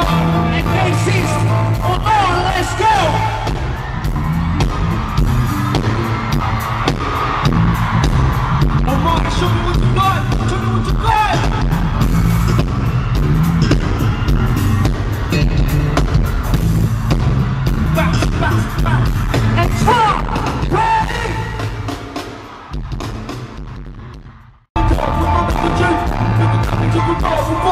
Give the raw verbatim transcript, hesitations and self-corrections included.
and bassist. Omar, let's go! Omar, show me what you got! Show me what you got! Bounce, bounce, bounce! And talk! Ready? Talk from my message. Take a copy to the